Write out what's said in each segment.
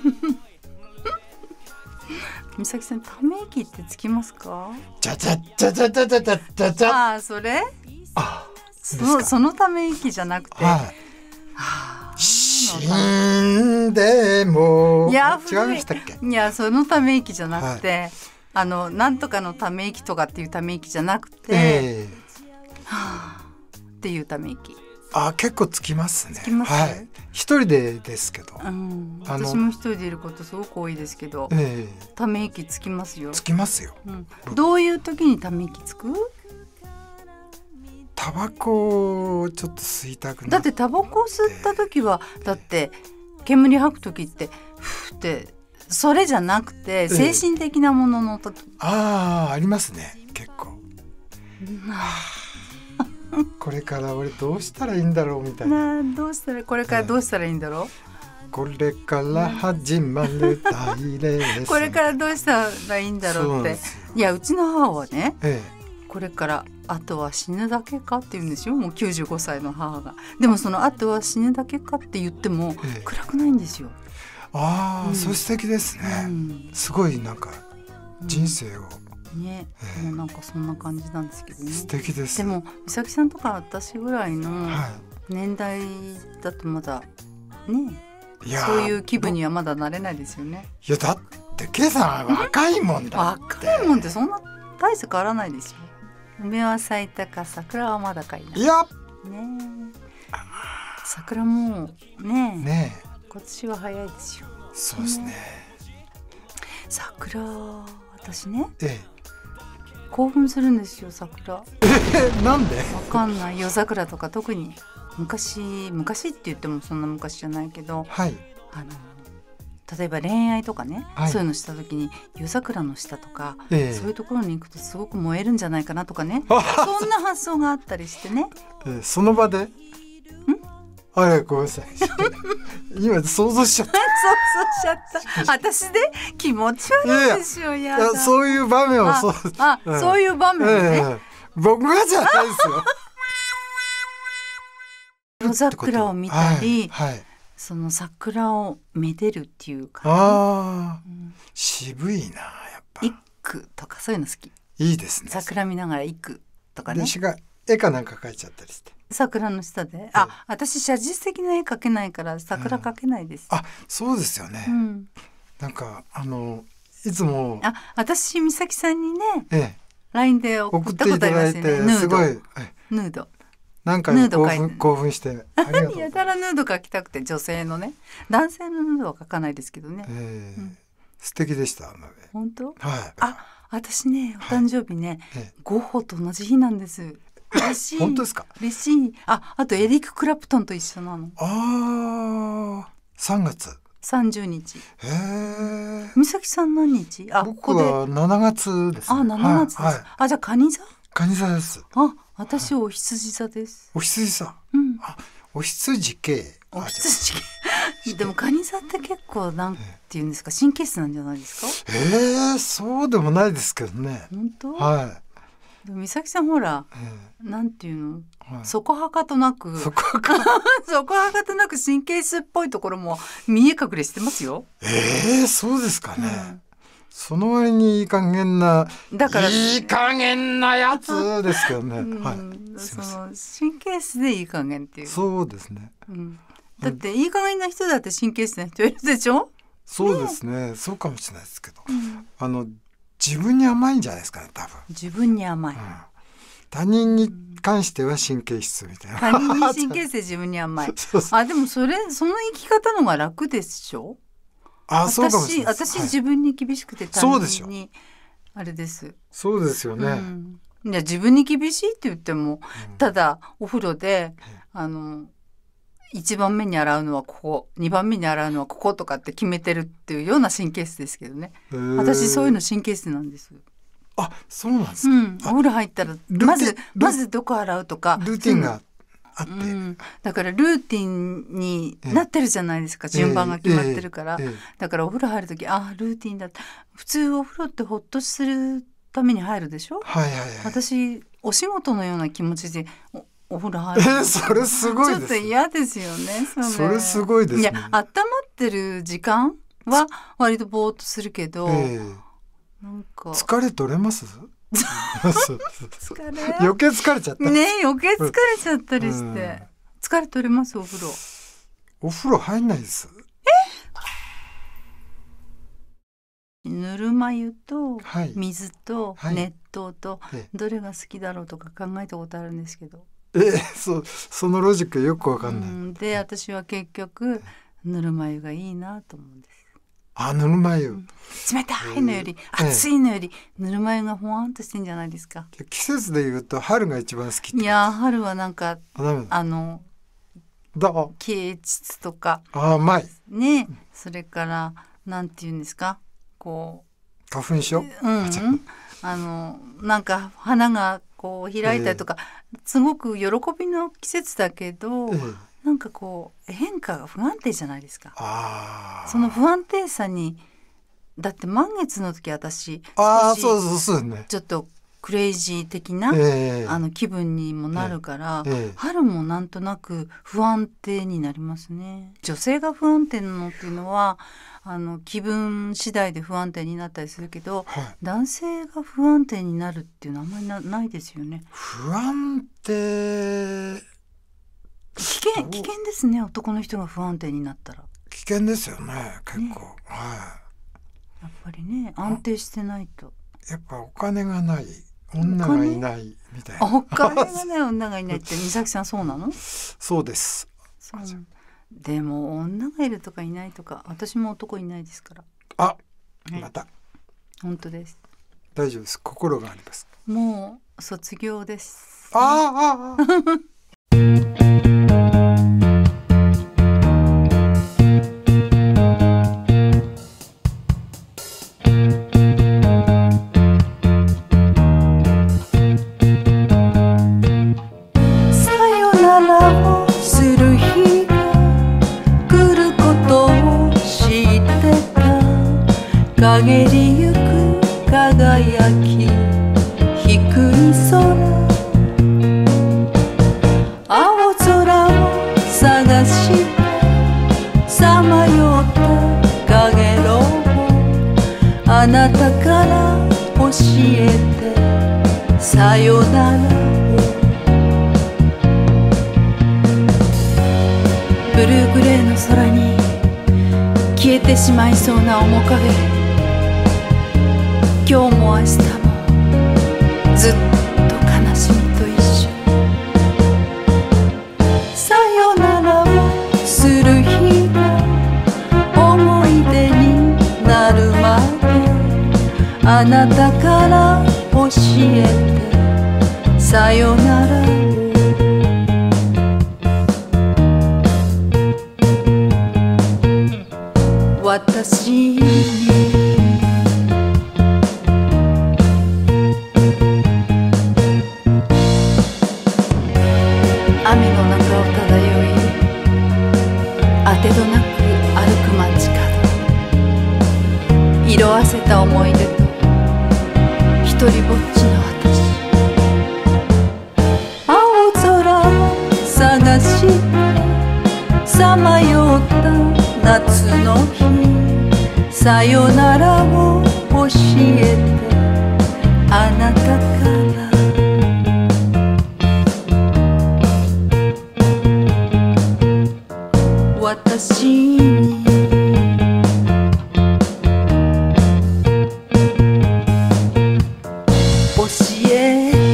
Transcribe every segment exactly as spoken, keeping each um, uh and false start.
美咲さん、ため息ってつきますか？ じゃじゃじゃじゃじゃじゃじゃじゃじゃ。 ああ、それ？ あ、 そ, そのため息じゃなくて、 はい、 はあ、 死んでも。 いや、 違いましたっけ？ いや、そのため息じゃなくて、はい、あのなんとかのため息とかっていうため息じゃなくて、えー、はあっていうため息。 あ、結構つきますね。 つきます、 はい、一人でですけど、 うん、私も一人でいることすごく多いですけど、えー、ため息つきますよ。 つきますよ、 うん、どういう時にため息つく？ タバコをちょっと吸いたくなって。 だってタバコを吸った時は、だって煙吐く時ってふーってそれじゃなくて精神的なものの時、 えー、ああ、ありますね、結構、うん、これから俺どうしたらいいんだろうみたいな。 な、どうしたらこれからどうしたらいいんだろう、 えー、これから始まる大レースこれからどうしたらいいんだろうって。いや、うちの母はね、ええ、これからあとは死ぬだけかって言うんですよ。もうきゅうじゅうごさいの母が。でもそのあとは死ぬだけかって言っても暗くないんですよ。 ああ、うん、それ素敵ですね、うん、すごいなんか人生を、 うん、ね、えー、もうなんかそんな感じなんですけどね。 素敵です。 でも美咲さんとか私ぐらいの年代だとまだね、はい、そういう気分にはまだなれないですよね。 いや、だって今朝は若いもんだって。 若いもんってそんな大して変わらないですよ。梅は咲いたか桜はまだかいな。 いや、 ね、桜もね、 ね、 今年は早いですよ。 そうですね、ね、 桜、私ね、 ええ、 興奮するんですよ、桜。 え、なんで？ わかんない。夜桜とか特に昔昔って言ってもそんな昔じゃないけど、 はい、 あの例えば恋愛とかね、はい、そういうのした時に夜桜の下とか、ええ、そういうところに行くとすごく燃えるんじゃないかなとかねそんな発想があったりしてね、 えー、その場でんあれ、ごめんなさい今想像しちゃった想像しちゃった私で気持ち悪いですよ。いやいや、 そういう場面をそうあ、あ、そういう場面ね、えー、 僕がじゃないですよ夜桜を見たり、 はいはい、 その桜をめでるっていうか、 あ、うん、渋いな、やっぱ一句とかそういうの好き。 いいですね。 桜見ながら一句とかね。 私が絵かなんか描いちゃったりして、 桜の下で、あ、私写実的な絵描けないから桜描けないです、 うん、あ、そうですよね、うん、なんかあのいつもあ、私美咲さんにね、 ええ、 ライン で送ったことありますよね。ヌード、 すごいヌードなんか興奮、興奮してありがとう。 やたらヌード描きたくて、女性のね、男性のヌードは描かないですけどね、 えーうん、素敵でした。 本当？ はい。 あ、私ね、お誕生日ね、はい、ゴッホと同じ日なんです。嬉しい。 本当ですか？ 嬉しい。あ、あとエリック・クラプトンと一緒なの。 ああ、さんがつさんじゅうにち。 へえ。 美咲さん何日？あ、 僕はしちがつです、ね。 あ、しちがつです、はいはい、あ、じゃあ蟹座？ 蟹座です。 あ、私お羊座です。 お羊座。 うん。 あ、お羊系。 お羊系。でも蟹座って結構なんていうんですか、神経質なんじゃないですか？ ええー、そうでもないですけどね。 本当？ はい。 でも美咲さんほら、えー、なんていうの、はい、そこはかとなくそこはかそこはかとなく神経質っぽいところも見え隠れしてますよ。 ええー、そうですかね、うん、その割にいい加減な、だからいい加減なやつですけどね、うん、はい、 その神経質でいい加減っていう。 そうですね、 うん、だっていい加減な人だって神経質な人いるでしょ。 そうですね、ね、そうかもしれないですけど、うん、あの自分に甘いんじゃないですかね、多分。 自分に甘い、うん、 他人に関しては神経質みたいな。 他人に神経質で自分に甘いそうそう。あ、でもそれその生き方のが楽でしょ。 あ、そうかもしれない。 私、私、はい、自分に厳しくて他人にあれです。 そうですよね、うん、 いや自分に厳しいって言っても、うん、ただお風呂で、うん、あのいちばんめに洗うのはここ、にばんめに洗うのはこことかって決めてるっていうような神経質ですけどね。私そういうの神経質なんです。 あ、そうなんですか、 うん、お風呂入ったらまずまずどこ洗うとかルーティンがあって、うん、 だからルーティンになってるじゃないですか、順番が決まってるから、えーえーえー、だからお風呂入るとき、あ、ルーティンだった。普通お風呂ってほっとするために入るでしょ、 はいはいはい、 私お仕事のような気持ちでおお風呂入る、 えー、それすごいです。 ちょっと嫌ですよね、それ。 それすごいですね。 いや、温まってる時間は割とぼーっとするけど、 えー、 なんか疲れ取れます疲れ余計疲れちゃったね、余計疲れちゃったりして、うん、疲れ取れます。お風呂お風呂入んないです。 えぬるま湯と水と熱湯とどれが好きだろうとか考えたことあるんですけど、 えー、そ, そのロジックよくわかんない、うん、 で私は結局ぬるま湯がいいなと思うんです。 あ、ぬるま湯、うん、 冷たいのより、えー、熱いのよりぬるま湯がほわんとしてんじゃないですか。 季節でいうと春が一番好きって。 いや春はなんかあの啓蟄とかあ甘いね、それからなんていうんですか、こう花粉症、 うん、あのなんか花がこう開いたりとか、えー、すごく喜びの季節だけど、えー、なんかこう変化が不安定じゃないですか。 あその不安定さにだって満月の時私あそうそうそう、ね、 ちょっとクレイジー的な、えー、あの気分にもなるから、えーえー、春もなんとなく不安定になりますね。女性が不安定なのっていうのはあの気分次第で不安定になったりするけど、はい、男性が不安定になるっていうのはあんまり な, ないですよね。 不安定危険危険ですね。男の人が不安定になったら危険ですよね結構、ね、 はい、やっぱりね安定してないと。 やっぱお金がない女がいないみたいな。 お金がない女がいないって美咲さんそうなの？ そうです。 そう。でも女がいるとかいないとか私も男いないですから。 あ、 はい、 また本当です。 大丈夫です。心があります。 もう卒業です。 ああああ陰りゆく輝き低い空、青空を探してさまよったかげろう、あなたから教えてさよならを。ブルーグレーの空に消えてしまいそうな面影、今日も明日もずっと悲しみと一緒。さよならをする日が思い出になるまで、あなたから教えてさよならを。私に雨の中を漂い当てどなく歩く街角、色あせた思い出と一人ぼっちの私、青空を探してさまよった夏の日、さよならを教えてあなたから私に教えて。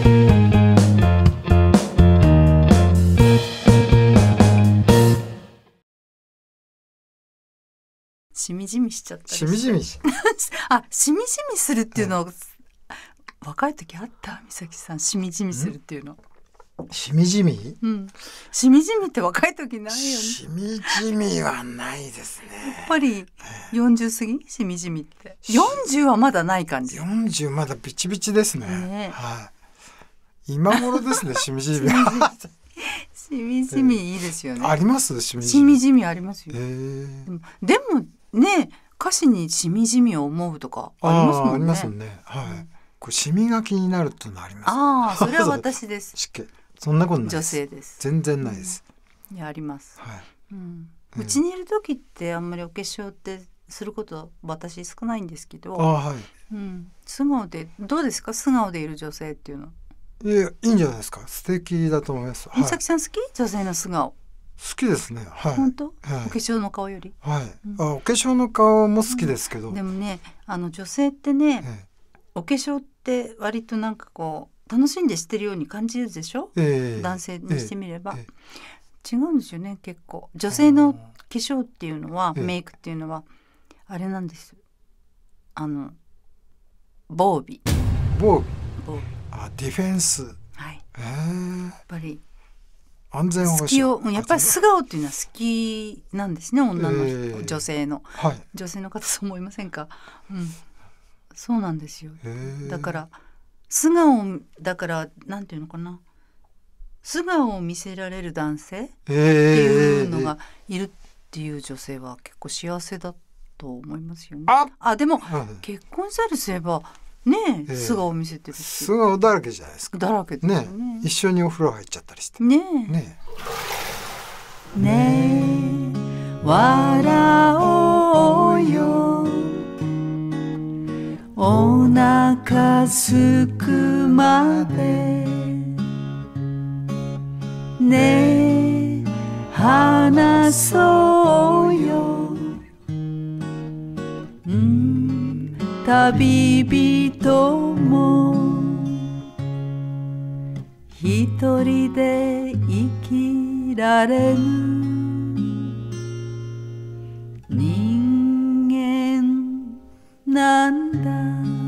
しみじみしちゃったりして。 しみじみしあ、しみじみするっていうのを、はい、若い時あった美咲さん、しみじみするっていうの。 しみじみ、 うん、しみじみって若い時ないよね。 しみじみはないですね。 やっぱりよんじゅう過ぎしみじみってよんじゅうはまだない感じ。 よんじゅうまだビチビチですね、ね、はい、今頃ですねしみじみしみじみいいですよね、 えー、ありますしみじみ。 しみじみありますよ、 えー、 でも、でもね歌詞にしみじみを思うとかありますもんね。 あ、ありますもんね、はい、うん、これシミが気になるっていうのあります。 ああ、それは私です。 湿気そんなことないです。 女性です。 全然ないです、 うん、いやあります、 はい、 うん、うちにいる時ってあんまりお化粧ってすること私少ないんですけど、 あ、はい、 うん、素顔でどうですか？素顔でいる女性っていうの。 いや、いいんじゃないですか。素敵だと思います。はい、 美咲さん好き？女性の素顔。 好きですね。はい。 本当？ はい、 お化粧の顔より。 はい。 うん、 あ、お化粧の顔も好きですけど。 うん、でもね、あの女性ってね、 ええ、 お化粧って割となんかこう楽しんでしてるように感じるでしょ？ ええ、 男性にしてみれば、 え違うんですよね。結構女性の化粧っていうのは、 ええ、 メイクっていうのはあれなんです。あの防備。 防備。 防備。 あ、ディフェンス。 はい。 ええ、 やっぱり安全保障。 好きを、やっぱり素顔っていうのは好きなんですね。女の人、 ええ、 女性の、 はい、 女性の方そう思いませんか？うん、そうなんですよ。 ええ、 だから素顔だからなんていうのかな、素顔を見せられる男性っていうのがいるっていう女性は結構幸せだと思いますよね。あ, あでも、はい、結婚さえすればねえ、素顔を見せてるし、 素顔だらけじゃないですか。 だらけですよね。 ね、一緒にお風呂入っちゃったりしてねえ、ねえ、ねえ、笑おうよ、お腹すくまでねえ、話そうよ、うん、旅人も一人で生きられる人間なんだ。